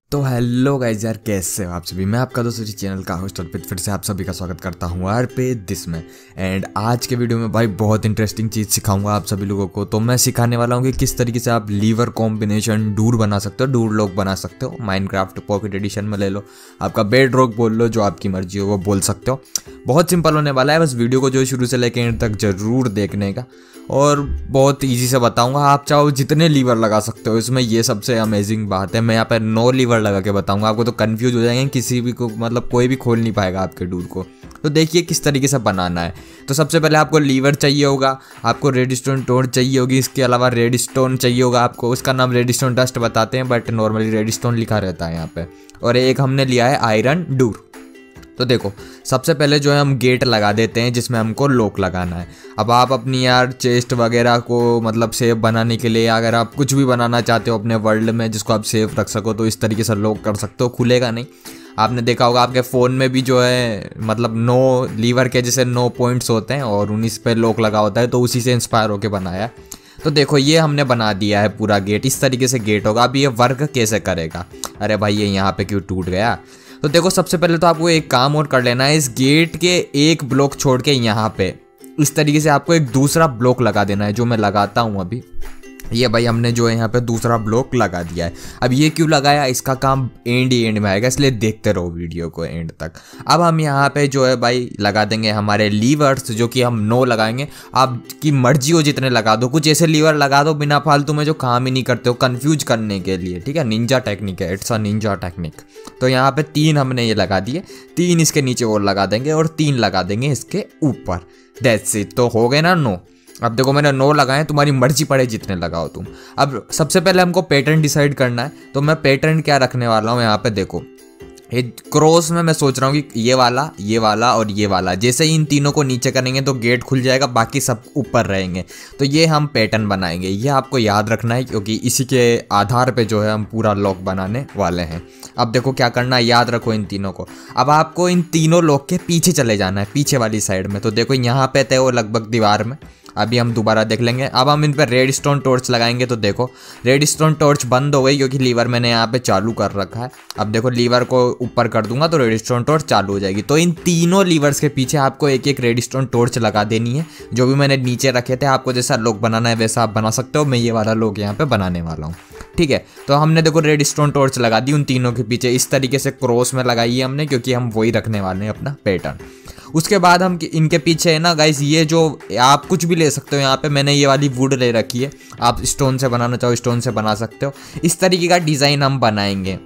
तो hello guys यार, कैसे हो आप सभी। मैं आपका दोस्त चैनल का होस्ट और फिर से आप सभी का स्वागत करता हूँ यार पे दिस में। एंड आज के वीडियो में भाई बहुत इंटरेस्टिंग चीज़ सिखाऊंगा आप सभी लोगों को। तो मैं सिखाने वाला हूँ कि किस तरीके से आप लीवर कॉम्बिनेशन डूर बना सकते हो, डूर लॉक बना सकते हो। माइनक्राफ्ट पॉकेट एडिशन में ले लो, आपका बेड रॉक बोल लो, जो आपकी मर्जी हो वो बोल सकते हो। बहुत सिंपल होने वाला है, बस वीडियो को जो शुरू से लेकर एंड तक जरूर देखने का। और बहुत इजी से बताऊंगा, आप चाहो जितने लीवर लगा सकते हो इसमें। ये सबसे अमेजिंग बात है, मैं यहाँ पर 9 लीवर लगा के बताऊंगा आपको, तो कंफ्यूज हो जाएंगे, किसी भी को मतलब कोई भी खोल नहीं पाएगा आपके डूर को। तो देखिए किस तरीके से बनाना है। तो सबसे पहले आपको लीवर चाहिए होगा, आपको रेडस्टोन टोर चाहिए होगी, इसके अलावा रेडस्टोन चाहिए होगा आपको। उसका नाम रेडस्टोन डस्ट बताते हैं बट नॉर्मली रेडस्टोन लिखा रहता है यहाँ पे। और एक हमने लिया है आयरन डूर। तो देखो सबसे पहले जो है हम गेट लगा देते हैं जिसमें हमको लॉक लगाना है। अब आप अपनी यार चेस्ट वगैरह को मतलब सेफ बनाने के लिए, अगर आप कुछ भी बनाना चाहते हो अपने वर्ल्ड में जिसको आप सेफ रख सको, तो इस तरीके से लॉक कर सकते हो, खुलेगा नहीं। आपने देखा होगा आपके फ़ोन में भी जो है मतलब 9 लीवर के जैसे 9 पॉइंट्स होते हैं और उन्हीं पे लॉक लगा होता है, तो उसी से इंस्पायर होकर बनाया। तो देखो ये हमने बना दिया है पूरा गेट, इस तरीके से गेट होगा। अब ये वर्क कैसे करेगा, अरे भाई ये यहाँ पे क्यों टूट गया। तो देखो सबसे पहले तो आपको एक काम और कर लेना है, इस गेट के एक ब्लॉक छोड़ के यहाँ पे इस तरीके से आपको एक दूसरा ब्लॉक लगा देना है, जो मैं लगाता हूँ अभी। ये भाई हमने जो है यहाँ पे दूसरा ब्लॉक लगा दिया है। अब ये क्यों लगाया, इसका काम एंड में आएगा, इसलिए देखते रहो वीडियो को एंड तक। अब हम यहाँ पे जो है भाई लगा देंगे हमारे लीवर्स, जो कि हम 9 लगाएंगे। आपकी मर्जी हो जितने लगा दो, कुछ ऐसे लीवर लगा दो बिना फालतू में जो काम ही नहीं करते हो, कंफ्यूज करने के लिए, ठीक है। निंजा टेक्निक है, इट्स अ निंजा टेक्निक। तो यहाँ पे 3 हमने ये लगा दिए, 3 इसके नीचे और लगा देंगे और 3 लगा देंगे इसके ऊपर। That's it. तो हो गए ना 9। अब देखो मैंने 9 लगाए, तुम्हारी मर्जी पड़े जितने लगाओ तुम। अब सबसे पहले हमको पैटर्न डिसाइड करना है, तो मैं पैटर्न क्या रखने वाला हूँ यहाँ पे देखो। ये क्रॉस में मैं सोच रहा हूँ कि ये वाला और ये वाला, जैसे ही इन तीनों को नीचे करेंगे तो गेट खुल जाएगा, बाकी सब ऊपर रहेंगे। तो ये हम पैटर्न बनाएंगे, ये आपको याद रखना है क्योंकि इसी के आधार पे जो है हम पूरा लॉक बनाने वाले हैं। अब देखो क्या करना है, याद रखो इन तीनों को। अब आपको इन तीनों लॉक के पीछे चले जाना है, पीछे वाली साइड में। तो देखो यहाँ पे थे वो लगभग दीवार में, अभी हम दोबारा देख लेंगे। अब हम इन पर रेड स्टोन टॉर्च लगाएंगे, तो देखो रेड स्टोन टॉर्च बंद हो गई क्योंकि लीवर मैंने यहाँ पे चालू कर रखा है। अब देखो लीवर को ऊपर कर दूंगा तो रेड स्टोन टॉर्च चालू हो जाएगी। तो इन तीनों लीवर्स के पीछे आपको एक एक रेड स्टोन टॉर्च लगा देनी है, जो भी मैंने नीचे रखे थे। आपको जैसा लॉक बनाना है वैसा आप बना सकते हो, मैं ये वाला लॉक यहाँ पे बनाने वाला हूँ, ठीक है। तो हमने देखो रेड स्टोन टॉर्च लगा दी उन तीनों के पीछे, इस तरीके से क्रॉस में लगाई है हमने, क्योंकि हम वही रखने वाले हैं अपना पैटर्न। उसके बाद हम इनके पीछे है ना गाइस, ये जो आप कुछ भी ले सकते हो, यहाँ पे मैंने ये वाली वुड ले रखी है, आप स्टोन से बनाना चाहो स्टोन से बना सकते हो। इस तरीके का डिज़ाइन हम बनाएंगे।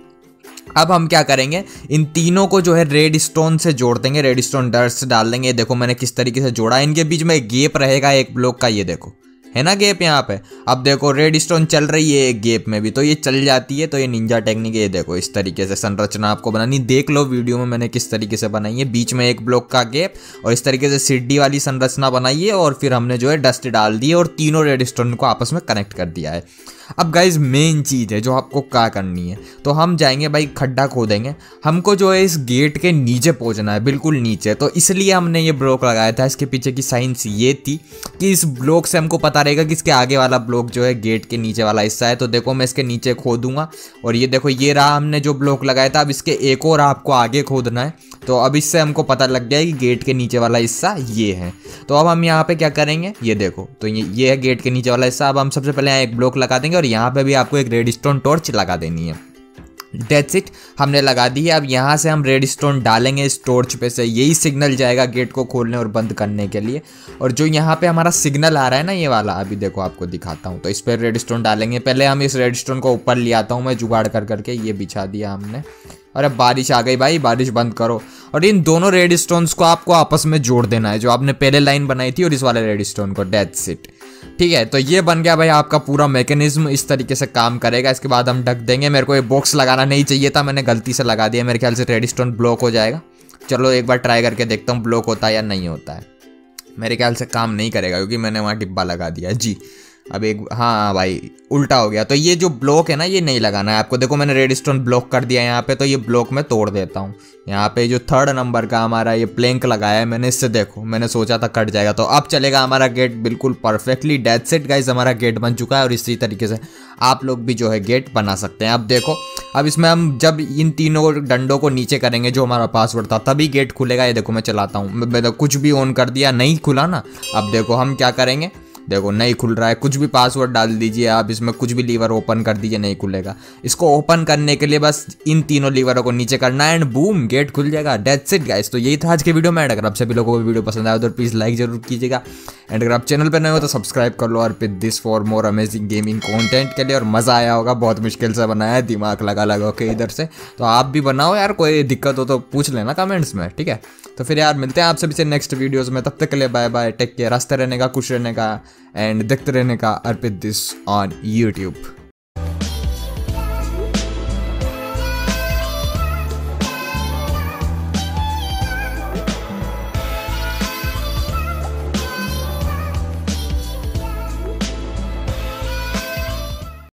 अब हम क्या करेंगे, इन तीनों को जो है रेड स्टोन से जोड़ देंगे, रेड स्टोन डस्ट डाल देंगे। देखो मैंने किस तरीके से जोड़ा है, इनके बीच में एक गैप रहेगा एक ब्लॉक का, ये देखो है ना गैप यहाँ पे। अब देखो रेड स्टोन चल रही है एक गैप में भी, तो ये चल जाती है। तो ये निंजा टेक्निक है, ये देखो इस तरीके से संरचना आपको बनानी, देख लो वीडियो में मैंने किस तरीके से बनाई है। बीच में एक ब्लॉक का गैप और इस तरीके से सीढ़ी वाली संरचना बनाई है, और फिर हमने जो है डस्ट डाल दी और तीनों रेड स्टोन को आपस में कनेक्ट कर दिया है। अब गाइज मेन चीज़ है जो आपको क्या करनी है, तो हम जाएंगे भाई खड्डा खोदेंगे, हमको जो है इस गेट के नीचे पहुंचना है, बिल्कुल नीचे। तो इसलिए हमने ये ब्लॉक लगाया था। इसके पीछे की साइंस ये थी कि इस ब्लॉक से हमको पता रहेगा कि इसके आगे वाला ब्लॉक जो है गेट के नीचे वाला हिस्सा है। तो देखो मैं इसके नीचे खोदूंगा और ये देखो ये रहा हमने जो ब्लॉक लगाया था। अब इसके एक और आपको आगे खोदना है, तो अब इससे हमको पता लग गया कि गेट के नीचे वाला हिस्सा ये है। तो अब हम यहाँ पे क्या करेंगे, ये देखो, तो ये है गेट के नीचे वाला हिस्सा। अब हम सबसे पहले यहाँ एक ब्लॉक लगा देंगे और यहाँ पे भी आपको एक रेड स्टोन टॉर्च लगा देनी है। दैट्स इट, हमने लगा दी है। अब यहाँ से हम रेड स्टोन डालेंगे इस टॉर्च पे से, यही सिग्नल जाएगा गेट को खोलने और बंद करने के लिए। और जो यहाँ पे हमारा सिग्नल आ रहा है ना ये वाला, अभी देखो आपको दिखाता हूँ। तो इस पर रेड स्टोन डालेंगे। पहले हम इस रेड स्टोन को ऊपर ले आता हूँ मैं, जुगाड़ कर करके ये बिछा दिया हमने। अरे बारिश आ गई भाई, बारिश बंद करो। और इन दोनों रेड स्टोन्स को आपको आपस में जोड़ देना है, जो आपने पहले लाइन बनाई थी और इस वाले रेड स्टोन को। दैट्स इट, ठीक है। तो ये बन गया भाई आपका पूरा मैकेनिज्म, इस तरीके से काम करेगा। इसके बाद हम ढक देंगे। मेरे को ये बॉक्स लगाना नहीं चाहिए था, मैंने गलती से लगा दिया। मेरे ख्याल से रेड स्टोन ब्लॉक हो जाएगा। चलो एक बार ट्राई करके देखता हूँ ब्लॉक होता है या नहीं होता है। मेरे ख्याल से काम नहीं करेगा क्योंकि मैंने वहाँ डिब्बा लगा दिया जी। अब एक, हाँ भाई उल्टा हो गया। तो ये जो ब्लॉक है ना ये नहीं लगाना है आपको। देखो मैंने रेड स्टोन ब्लॉक कर दिया यहाँ पे, तो ये ब्लॉक मैं तोड़ देता हूँ। यहाँ पे जो 3rd नंबर का हमारा ये प्लैंक लगाया है मैंने, इससे देखो मैंने सोचा था कट जाएगा, तो अब चलेगा हमारा गेट बिल्कुल परफेक्टली। दैट्स इट गाइस, हमारा गेट बन चुका है और इसी तरीके से आप लोग भी जो है गेट बना सकते हैं। अब देखो अब इसमें हम जब इन तीनों डंडों को नीचे करेंगे जो हमारा पासवर्ड था तभी गेट खुलेगा। ये देखो मैं चलाता हूँ, मैं कुछ भी ऑन कर दिया नहीं खुला ना। अब देखो हम क्या करेंगे, देखो नहीं खुल रहा है। कुछ भी पासवर्ड डाल दीजिए आप इसमें, कुछ भी लीवर ओपन कर दीजिए नहीं खुलेगा। इसको ओपन करने के लिए बस इन तीनों लीवरों को नीचे करना है एंड बूम गेट खुल जाएगा। That's it guys. तो यही था आज के वीडियो में। अगर आप सभी लोगों को वीडियो पसंद आया तो प्लीज लाइक जरूर कीजिएगा एंड अगर आप चैनल पर नए हो तो सब्सक्राइब कर लो और फिर this for more amazing gaming content के लिए। और मजा आया होगा, बहुत मुश्किल से बनाया है, दिमाग लगा के इधर से। तो आप भी बनाओ यार, कोई दिक्कत हो तो पूछ लेना कमेंट्स में, ठीक है। तो फिर यार मिलते हैं आप सभी से नेक्स्ट वीडियोस में, तब तक के लिए बाय बाय, टेक केयर, हंसते रहने का, खुश रहने का एंड देखते रहने का अर्पित दिस ऑन यूट्यूब।